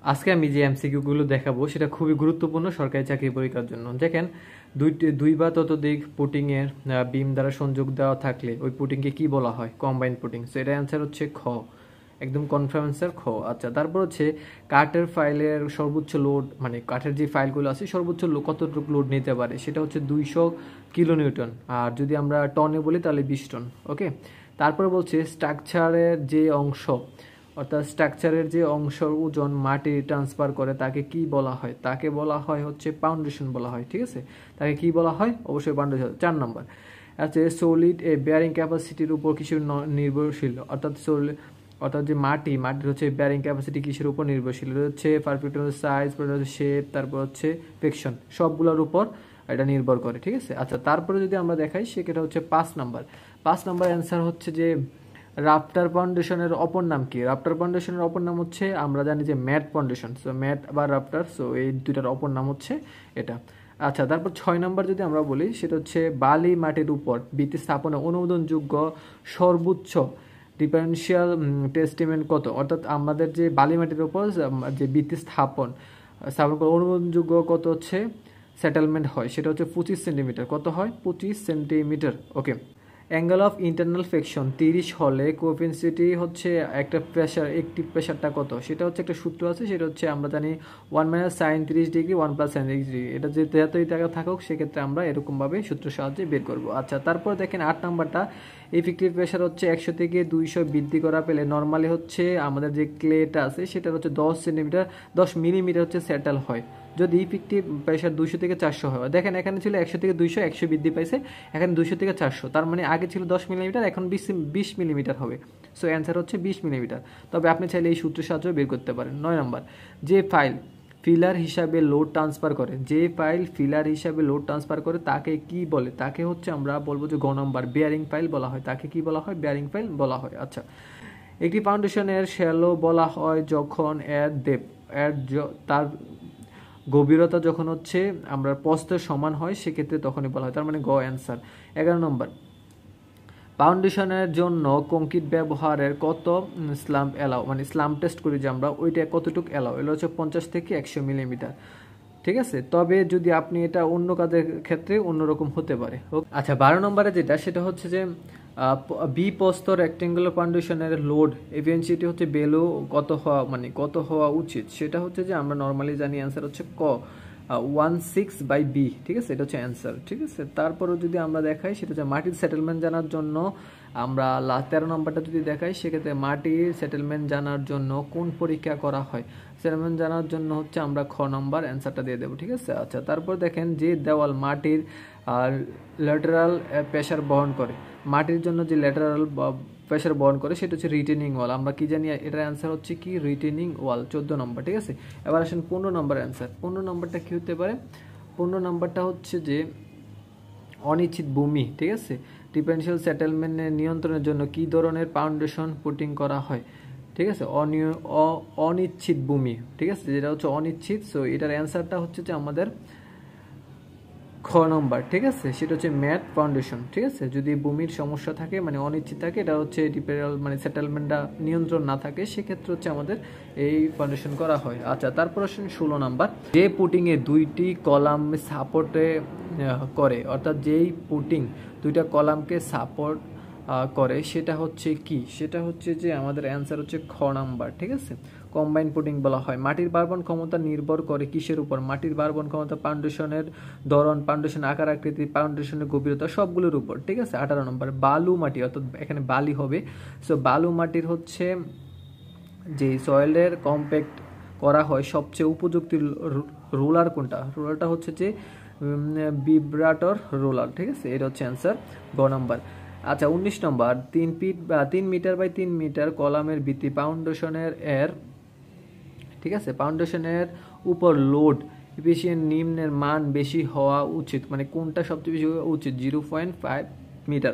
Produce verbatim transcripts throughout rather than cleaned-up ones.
আজকে আমি যে এমসিকিউ গুলো দেখাবো সেটা খুবই গুরুত্বপূর্ণ সরকারি চাকরি পরীক্ষার জন্য। দেখেন, দুইটি দুই বা ততোধিক পুটিং এর বিম দ্বারা সংযোগ দেওয়া থাকলে ওই পুটিং কে কি বলা হয়? Combined footing. সো এর অ্যান্সার হচ্ছে খ, একদম কনফার্ম অ্যান্সার খ। আচ্ছা, তারপর হচ্ছে কাঠের ফাইলের সর্বোচ্চ লোড, মানে কাঠের যে ফাইলগুলো আছে সর্বোচ্চ কতটুকু লোড নিতে পারে, সেটা হচ্ছে দুইশো কিলো নিউটন। আর যদি আমরা টনে বলি তাহলে বিশ টন। ওকে, তারপরে বলছে স্ট্রাকচারের যে অংশ, অর্থাৎ স্ট্রাকচারের যে অংশ ওজন মাটি ট্রান্সফার করে তাকে কি বলা হয়? তাকে বলা হয় হচ্ছে ফাউন্ডেশন বলা হয়। ঠিক আছে, তাকে কি বলা হয়? অবশ্যই ফাউন্ডেশন। চার নম্বর আছে সলিড এ বেয়ারিং ক্যাপাসিটির উপর কিসের নির্ভরশীল? অর্থাৎ সলিড অর্থাৎ যে মাটি মাটির হচ্ছে বেয়ারিং ক্যাপাসিটি কিসের উপর নির্ভরশীল? হচ্ছে পারফেক্ট সাইজ, শেপ, তারপর হচ্ছে ফ্রিকশন, সবগুলোর উপর এটা নির্ভর করে। ঠিক আছে, আচ্ছা তারপরে যদি আমরা দেখাই সেটা হচ্ছে পাঁচ নাম্বার। পাঁচ নাম্বার অ্যান্সার হচ্ছে যে রাফটার ফাউন্ডেশনের অপর নাম কি? রাফটার ফাউন্ডেশনের অপর নাম হচ্ছে, আমরা জানি যে ম্যাট ফাউন্ডেশন। সো ম্যাট বা রাফটার, সো এই দুইটার অপর নাম হচ্ছে এটা। আচ্ছা, তারপর ছয় নম্বর যদি আমরা বলি সেটা হচ্ছে বালি মাটির উপর ভিত্তি স্থাপনে অনুমোদনযোগ্য সর্বোচ্চ ডিফারেন্সিয়াল টেস্টিমেন্ট কত? অর্থাৎ আমাদের যে বালি মাটির উপর যে ভিত্তি স্থাপন স্থাপন করে অনুমোদনযোগ্য কত হচ্ছে সেটেলমেন্ট হয়, সেটা হচ্ছে পঁচিশ সেন্টিমিটার। কত হয়? পঁচিশ centimetre. Okay, angle of internal friction তিরিশ হলে কোএফিসিয়েন্ট হচ্ছে একটা প্রেশার, একটি প্রেশারটা কত? সেটা হচ্ছে একটা সূত্র আছে, সেটা হচ্ছে আমরা জানি ওয়ান মাইনাস সাইন তিরিশ ডিগ্রি ওয়ান প্লাস সাইন তিরিশ ডিগ্রি। এটা যে যতই টাকা থাকুক সেক্ষেত্রে আমরা এরকমভাবে সূত্রের সাহায্যে বের করব। আচ্ছা, তারপর দেখেন আট নাম্বারটা, ইফেক্টিভ প্রেশার হচ্ছে একশো থেকে দুইশো বৃদ্ধি করা পেলে নর্মালি হচ্ছে আমাদের যে ক্লেটা আছে সেটা হচ্ছে দশ সেন্টিমিটার দশ মিলিমিটার হচ্ছে সেটেল হয় যদি ইফেক্টিভ প্রেশার দুইশো থেকে চারশো হয়। দেখেন এখানে ছিল একশো থেকে দুইশো, একশো বৃদ্ধি পাইছে, এখানে দুইশো থেকে চারশো, তার মানে আগে ছিল দশ মিলিমিটার, এখন বিশ বিশ মিলিমিটার হবে। সো অ্যান্সার হচ্ছে বিশ মিলিমিটার। তবে আপনি চাইলে এই সূত্রের সাহায্যে বের করতে পারেন। নয় নম্বর, যে ফাইল ফিলার হিসাবে লোড ট্রান্সফার করে, যে ফাইল ফিলার হিসাবে লোড ট্রান্সফার করে তাকে কি বলে? তাকে হচ্ছে আমরা বলবো যে গ নম্বর বেয়ারিং ফাইল বলা হয়। তাকে কি বলা হয়? বেয়ারিং ফাইল বলা হয়। আচ্ছা, একটি ফাউন্ডেশনের শ্যালো বলা হয় যখন এর ডেপ এর তার গভীরতা যখন হচ্ছে আমরা প্রস্থের সমান হয় সেক্ষেত্রে তখনই বলা হয়, তার মানে গ অ্যান্সার। এগারো নম্বর, ফাউন্ডেশনের জন্য কংক্রিট ব্যবহারের কত স্ল্যাম্প এলাও, মানে স্ল্যাম্প টেস্ট করি যে আমরা, ওইটা কতটুকু এলাও? এলো হচ্ছে পঞ্চাশ থেকে একশো মিলিমিটার। ঠিক আছে, তবে যদি আপনি এটা অন্য কাজের ক্ষেত্রে অন্যরকম হতে পারে। আচ্ছা, বারো নম্বরে যেটা সেটা হচ্ছে যে বি প্রস্থ রেক্টেঙ্গুলার ফাউন্ডেশনের লোড এফিসিয়েন্সি হচ্ছে বেলো কত হওয়া, মানে কত হওয়া উচিত? সেটা হচ্ছে যে আমরা নর্মালি জানি অ্যান্সার হচ্ছে ক, ওয়ান সিক্স বাই বি। ঠিক আছে, এটা হচ্ছে অ্যান্সার। ঠিক আছে, তারপরও যদি আমরা দেখাই সেটা হচ্ছে মাটির সেটেলমেন্ট জানার জন্য আমরা তেরো নম্বরটা যদি দেখাই সেক্ষেত্রে মাটির সেটেলমেন্ট জানার জন্য কোন পরীক্ষা করা হয়? সেটেলমেন্ট জানার জন্য হচ্ছে আমরা খ নম্বর অ্যান্সারটা দিয়ে দেবো। ঠিক আছে, আচ্ছা তারপর দেখেন যে দেওয়াল মাটির আর ল্যাটারাল প্রেশার বহন করে, মাটির জন্য যে ল্যাটারাল প্রেশার বহন করে সেটা হচ্ছে রিটেনিং ওয়াল। আমরা কি জানি এটার অ্যান্সার হচ্ছে কি? Retaining wall. চোদ্দ নম্বর। ঠিক আছে, এবার আসেন পনেরো নম্বর অ্যান্সার। পনেরো নম্বরটা কি হতে পারে? পনেরো নম্বরটা হচ্ছে যে অনিশ্চিত ভূমি। ঠিক আছে, ডিফারেন্সিয়াল সেটেলমেন্টের নিয়ন্ত্রণের জন্য কি ধরনের ফাউন্ডেশন পুটিং করা হয়? ঠিক আছে, অনিশ্চিত ভূমি। ঠিক আছে, যেটা হচ্ছে অনিশ্চিত। সো এটার অ্যান্সারটা হচ্ছে যে আমাদের খ নম্বর। ঠিক আছে, সেটা হচ্ছে ম্যাট ফাউন্ডেশন। ঠিক আছে, যদি ভূমির সমস্যা থাকে, মানে অনিশ্চিত থাকে, এটা হচ্ছে ডিপেন্ডাল, মানে সেটেলমেন্টটা নিয়ন্ত্রণ না থাকে, সেক্ষেত্রে হচ্ছে আমাদের এই ফাউন্ডেশন করা হয়। আচ্ছা, তারপর আসেন ষোলো নাম্বার, যে পুটিং এ দুইটি কলাম সাপোর্টে করে, অর্থাৎ যেই পুটিং দুইটা কলামকে সাপোর্ট করে সেটা হচ্ছে কি? সেটা হচ্ছে যে আমাদের অ্যান্সার হচ্ছে খ নাম্বার। ঠিক আছে, কম্বাইন্ড পুটিং বলা হয়। মাটির বারবন ক্ষমতা নির্ভর করে কিসের উপর? মাটির বারবন ক্ষমতা ফাউন্ডেশনের ধরন, ফাউন্ডেশনের আকার আকৃতি, ফাউন্ডেশনের গভীরতা, সবগুলোর উপর। ঠিক আছে, আঠারো নম্বর, বালু মাটি, অর্থাৎ এখানে বালি হবে। সো বালু মাটির হচ্ছে যে সয়েলের কম্প্যাক্ট করা হয় সবচেয়ে উপযুক্ত রোলার কোনটা? রোলারটা হচ্ছে যে ভিব্রাটর রোলার। ঠিক আছে, এটা হচ্ছে অ্যান্সার গ নম্বর। আচ্ছা, উনিশ নম্বর, তিন ফিট বা তিন মিটার বাই তিন মিটার কলামের ভিত্তি ফাউন্ডেশনের এর, ঠিক আছে, ফাউন্ডেশনের উপর লোড এফিসিয়েন্ট নিম্নের মান বেশি হওয়া উচিত, মানে কোনটা সবচেয়ে বেশি হওয়া উচিত? Zero point five metre.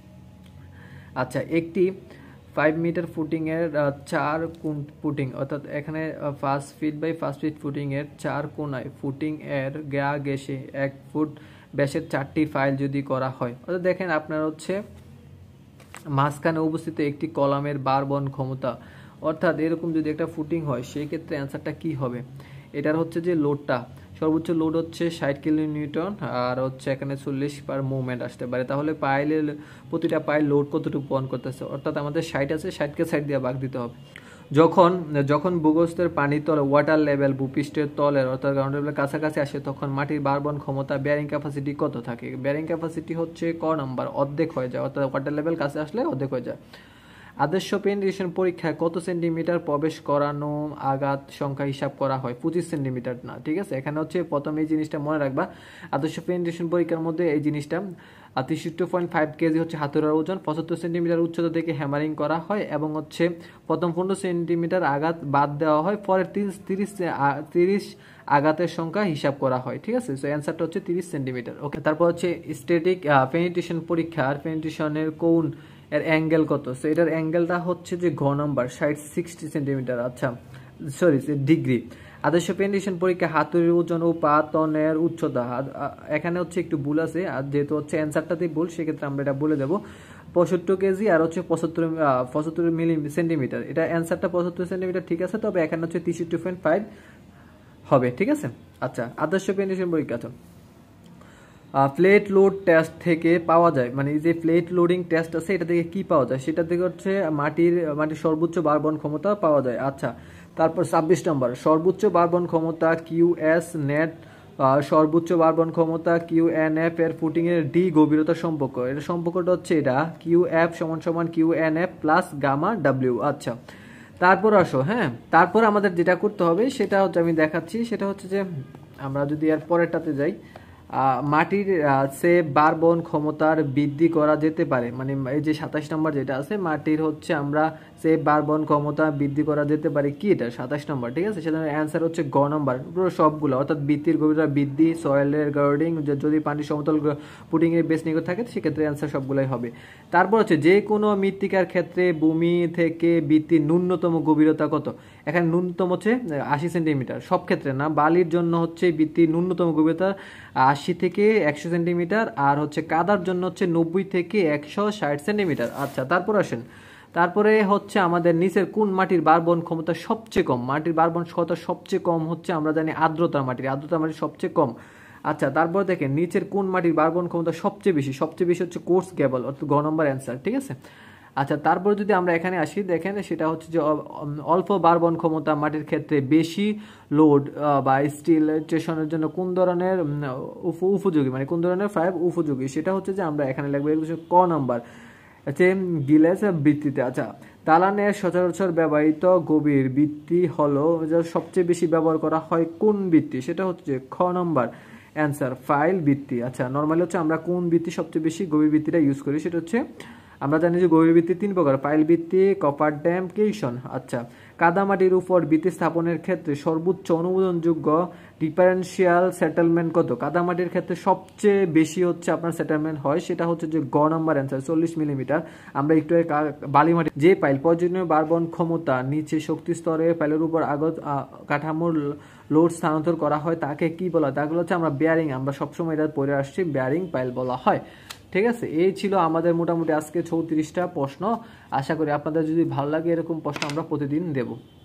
আচ্ছা, একটি ফাইভ মিটার ফুটিংয়ের চার কোণ ফুটিং, অর্থাৎ এখানে first feet by first feet ফুটিংয়ের চার কোণায় ফুটিং এর গা গেছে এক ফুট ব্যাসের চারটি ফাইল যদি করা হয়, অর্থাৎ দেখেন আপনার হচ্ছে মাঝখানে অবস্থিত একটি কলামের বারবন ক্ষমতা অর্থাৎ এরকম যদি একটা ফুটিং হয় সেই ক্ষেত্রে অ্যান্সারটা কি হবে, এটার হচ্ছে যে লোডটা সর্বোচ্চ লোড হচ্ছে ষাট কিলো নিউটন আর হচ্ছে এখানে চল্লিশ পার মুভমেন্ট আসতে পারে। তাহলে পাইলের প্রতিটা পাইল লোড কতটুকু বহন করতেছে, অর্থাৎ আমাদের ষাট আছে, ষাটকে সাইড দিয়ে ভাগ দিতে হবে। যখন যখন ভূগর্ভস্থের পানির তলে ওয়াটার লেভেল ভূপৃষ্ঠের তলের অর্থাৎ গ্রাউন্ড লেভেলের কাছাকাছি আসে তখন মাটির ভারবহন ক্ষমতা ব্যারিং ক্যাপাসিটি কত থাকে? ব্যারিং ক্যাপাসিটি হচ্ছে ক নাম্বার অর্ধেক হয়ে যায়, অর্থাৎ ওয়াটার লেভেল কাছে আসলে অর্ধেক হয়ে যায়। আদর্শ পেনিট্রেশন পরীক্ষায় কত সেন্টিমিটার প্রবেশ করানো আঘাত সংখ্যা হিসাব করা হয়? পঁচিশ সেন্টিমিটার না, ঠিক আছে। এখানে হচ্ছে প্রথম এই জিনিসটা মনে রাখবা, আদর্শ পেনিট্রেশন পরীক্ষার মধ্যে এই জিনিসটা তেষট্টি পয়েন্ট ফাইভ কেজি হচ্ছে হাতুড়ার ওজন, পঁচাত্তর সেন্টিমিটার উচ্চতা থেকে হ্যামারিং করা হয় এবং হচ্ছে প্রথম পনেরো সেন্টিমিটার আঘাত বাদ দেওয়া হয়, পরে তিরিশ তিরিশ তিরিশ আঘাতের সংখ্যা হিসাব করা হয়, ঠিক আছে। সো অ্যান্সারটা হচ্ছে তিরিশ সেন্টিমিটার। ওকে, তারপর হচ্ছে স্ট্যাটিক পেনিট্রেশন পরীক্ষার পেনিট্রেশনের কোন এর অ্যাঙ্গেল কত? সো এটার অ্যাঙ্গেলটা হচ্ছে যে ঘ নাম্বার ষাট সিক্সটি সেন্টিমিটার, আচ্ছা সরি ডিগ্রি। আদর্শ পেনিট্রেশন পরীক্ষা হাতুড়ির ওজন ও পাতনের উচ্চতা, এখানে হচ্ছে একটু ভুল আছে, আর যেহেতু হচ্ছে অ্যান্সারটাতেই ভুল সেক্ষেত্রে আমরা এটা বলে দেবো। পঁচাত্তর কেজি আর হচ্ছে পঁচাত্তর পঁচাত্তর মিলি সেন্টিমিটার, এটা অ্যান্সারটা পঁচাত্তর সেন্টিমিটার, ঠিক আছে। তবে এখানে হচ্ছে তেষট্টি পয়েন্ট ফাইভ হবে, ঠিক আছে। আচ্ছা, আদর্শ পেনিট্রেশন পরীক্ষা তো প্লেট লোড টেস্ট থেকে পাওয়া যায়, মানে যে প্লেট লোডিং টেস্ট আছে এটা থেকে কি পাওয়া যায়? সেটা থেকে হচ্ছে মাটির মাটির সর্বোচ্চ ভারবহন ক্ষমতা পাওয়া যায়। আচ্ছা, তারপর ছাব্বিশ নম্বর সর্বোচ্চ ভারবহন ক্ষমতা কিউ এস নেট সর্বোচ্চ ভারবহন ক্ষমতা কিউ এন এফ এর ফুটিং এর ডি গভীরতা সম্পর্ক, এটা সম্পর্কটা হচ্ছে এটা কিউ এফ সমান সমান Q N F plus gamma W. আচ্ছা, তারপর আসো, হ্যাঁ তারপর আমাদের যেটা করতে হবে সেটা হচ্ছে আমি দেখাচ্ছি, সেটা হচ্ছে যে আমরা যদি এর পরেরটাতে যাই, মাটির সে ভারবহন ক্ষমতার বৃদ্ধি করা যেতে পারে, মানে এই যে সাতাশ নম্বর যেটা আছে মাটির হচ্ছে আমরা সে ভারবহন ক্ষমতা বৃদ্ধি করা যেতে পারে, কি এটা সাতাশ নম্বর, ঠিক আছে। সেজন্য অ্যান্সার হচ্ছে গ নম্বর পুরো সবগুলো, অর্থাৎ বৃত্তির গভীরতা বৃদ্ধি, সয়েলের গার্ডিং, যদি পানির সমতল পুটিং এর বেশ নিকট থাকে সেক্ষেত্রে অ্যান্সার সবগুলোই হবে। তারপর হচ্ছে যে কোনো মৃত্তিকার ক্ষেত্রে ভূমি থেকে বৃত্তির ন্যূনতম গভীরতা কত? এখানে ন্যূনতম হচ্ছে আশি সেন্টিমিটার, সব ক্ষেত্রে না, বালির জন্য হচ্ছে বৃত্তির ন্যূনতম গভীরতা আশি থেকে একশো সেন্টিমিটার, আর হচ্ছে কাদার জন্য হচ্ছে নব্বই থেকে একশো ষাট সেন্টিমিটার। আচ্ছা, তারপর আসেন, তারপরে হচ্ছে আমাদের নিচের কোন মাটির ভারবহন ক্ষমতা সবচেয়ে কম? মাটির ভারবহন ক্ষমতা সবচেয়ে কম হচ্ছে আমরা জানি আর্দ্রতার মাটির, আর্দ্রতার মাটির সবচেয়ে কম। আচ্ছা, তারপর দেখেন নিচের কোন মাটির ভারবহন ক্ষমতা সবচেয়ে বেশি? সবচেয়ে বেশি হচ্ছে কোর্স গ্যাবল, অর্থাৎ গ নম্বর অ্যান্সার, ঠিক আছে। আচ্ছা, তারপর যদি আমরা এখানে আসি, দেখেন সেটা হচ্ছে যে অল্প ভারবহন ক্ষমতা মাটির ক্ষেত্রে বেশি লোড বা স্টিল স্টেশনের জন্য কোন ধরনের উপযোগী, মানে কোন ধরনের ফাইভ উপযোগী, সেটা হচ্ছে যে আমরা এখানে লিখবো ক নাম্বার হচ্ছে গিলেস বৃত্তিতে। আচ্ছা, দালানের সচরাচর ব্যবহৃত গভীর বৃত্তি হলো যা সবচেয়ে বেশি ব্যবহার করা হয় কোন বৃত্তি? সেটা হচ্ছে খ নম্বর অ্যান্সার ফাইল বৃত্তি। আচ্ছা, নর্মালি হচ্ছে আমরা কোন বৃত্তি সবচেয়ে বেশি গভীর বৃত্তিটা ইউজ করি, সেটা হচ্ছে আমরা জানি যে গভীর বৃত্তি তিন প্রকার, পাইল বৃত্তি, কপার ড্যাম, কেশন। আচ্ছা, কাদামাটির উপর বৃত্তি স্থাপনের ক্ষেত্রে সর্বোচ্চ অনুমোদনযোগ্য ডিফারেন্সিয়াল সেটেলমেন্ট কত? কাদামাটির ক্ষেত্রে সবচেয়ে বেশি হচ্ছে আপনার সেটেলমেন্ট হয়, সেটা হচ্ছে যে গ নম্বর অ্যান্সার চল্লিশ মিলিমিটার। আমরা একটু বালিমাটি যে পাইল প্রয়োজনীয় ভারবহন ক্ষমতা নিচে শক্তি স্তরে পাইলের উপর আগত কাঠামোর লোড স্থানান্তর করা হয় তাকে কি বলা হয়? তাগুলো হচ্ছে আমরা বেয়ারিং, আমরা সবসময় এটা পড়ে আসছি, বেয়ারিং পাইল বলা হয়, ঠিক আছে। এই ছিল আমাদের মোটামুটি আজকে চৌত্রিশটা প্রশ্ন। আশা করি আপনাদের যদি ভালো লাগে এরকম প্রশ্ন আমরা প্রতিদিন দেব।